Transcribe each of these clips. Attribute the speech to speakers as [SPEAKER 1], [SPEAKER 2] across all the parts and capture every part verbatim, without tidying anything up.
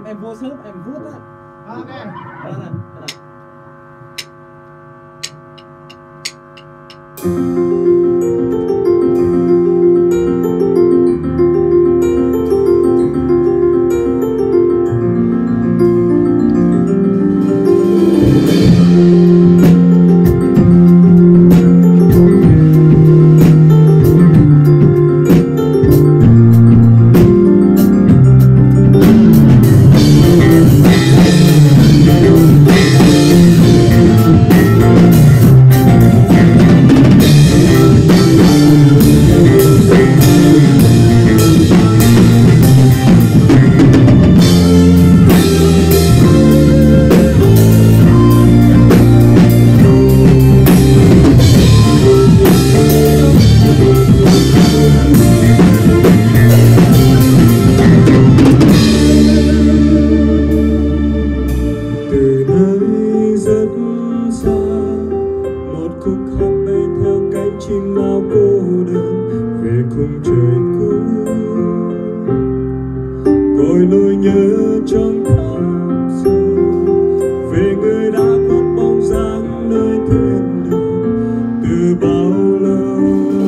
[SPEAKER 1] em vô sớm em vuốt á.
[SPEAKER 2] Ok.
[SPEAKER 1] Đây này, đây này.
[SPEAKER 3] Chim nào cô đơn về khung trời cũ, cội nỗi nhớ trong thầm sâu về người đã khuất bóng dáng nơi thiên đường từ bao lâu.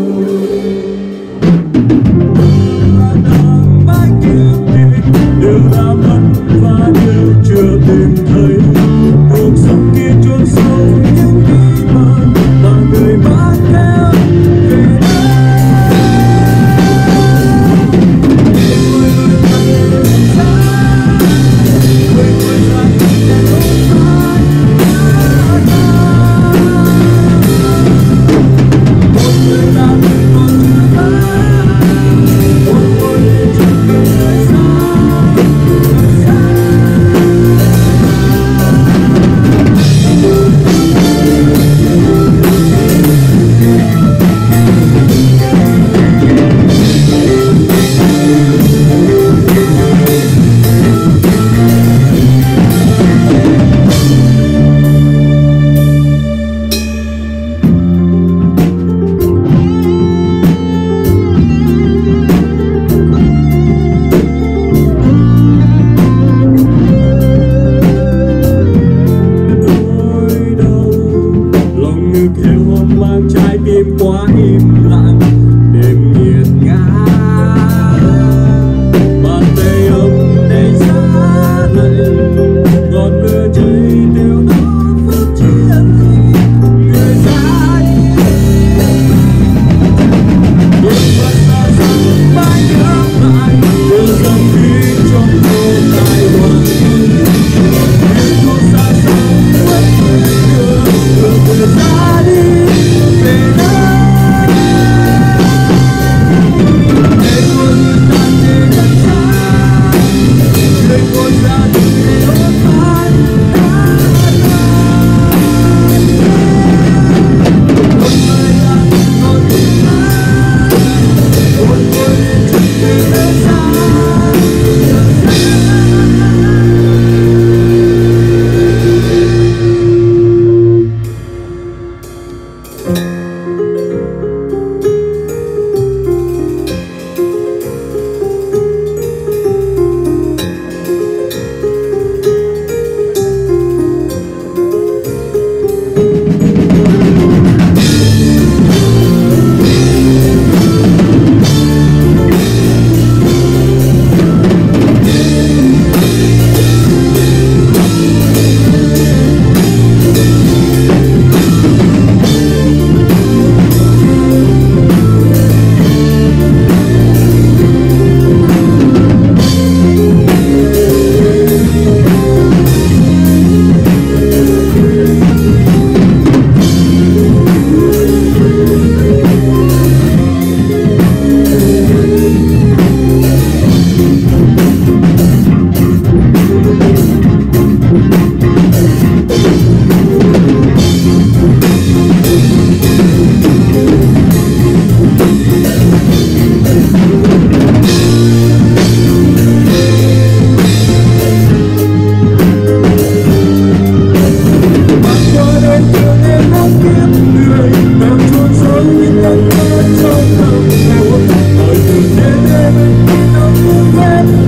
[SPEAKER 3] Đang mãi kiếm tìm điều đã mất và điều chưa tìm thấy, cuộc sống kia chôn sâu những bí mật mà người mang theo. Quá im lặng đêm nghiệt ngã, bàn tay ấm đầy giá lạnh, ngọn lửa cháy theo đó phút chiến người ra đi. Đôi mắt ta dần mãi nhớ lại đưa dòng khi trong cô tài hoàng nhưng cô xa xa quên người đưa người ra đi về đâu. Hãy subscribe cho kênh Ghiền Mì Gõ để không bỏ lỡ những video hấp dẫn.